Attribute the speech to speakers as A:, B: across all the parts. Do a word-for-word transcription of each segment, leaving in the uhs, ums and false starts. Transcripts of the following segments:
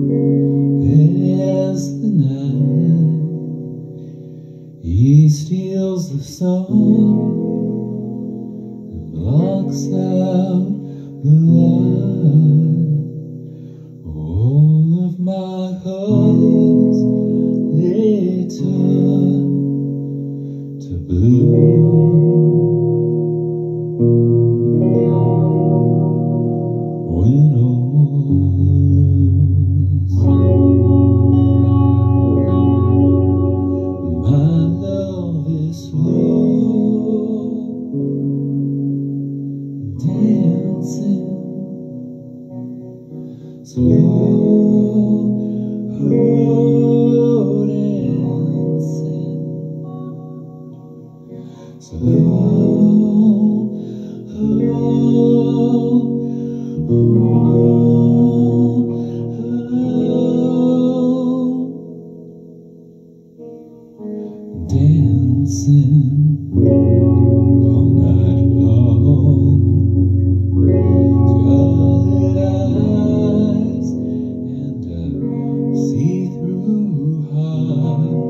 A: as the night he steals the sun and blocks out the light. All of my colors, they turn to blue. When all's my love is slow, dancing slow, oh, dancing slow, oh, oh, dancing all night long, scarlet eyes and a see-through heart.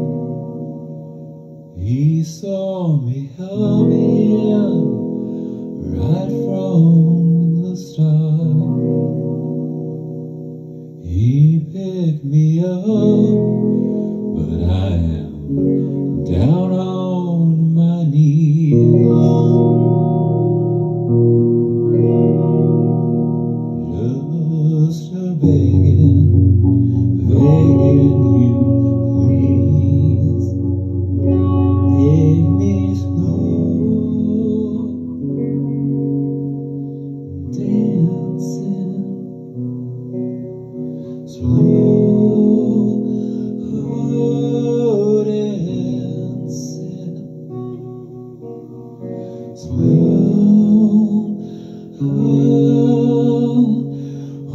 A: He saw me coming right from the start. He picked me up, but I am down on my knees, just a begging, begging you, please take me slow, dancing slow. Slow, oh, oh,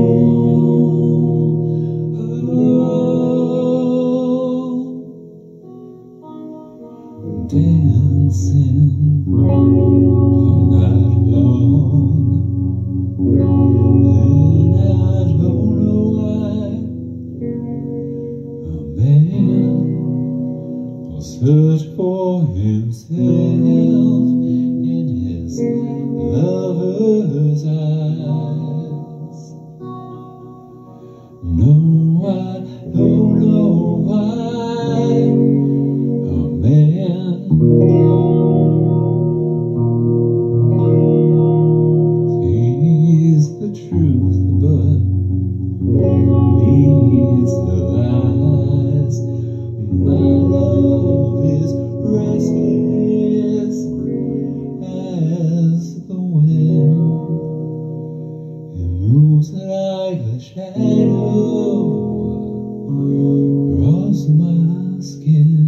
A: oh, dancing all night long, and I don't know why a man will search for himself in his lover's eyes. No, I don't know why a man sees the truth but needs the lies. My love is restless as the wind. It moves like a shadow across my skin.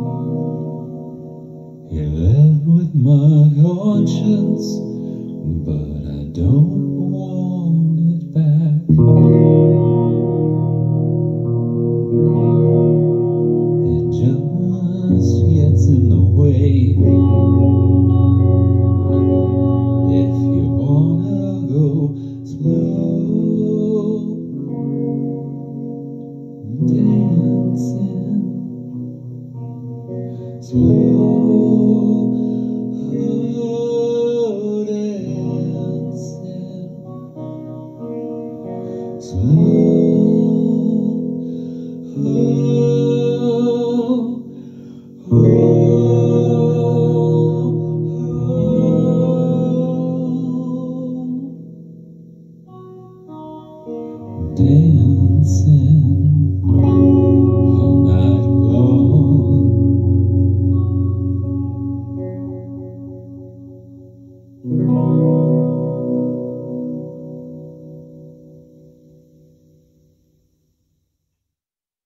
A: He left with my conscience, but I don't want it back. It just gets in the way. If you wanna go slow, dancing slow, oh, dancing slow.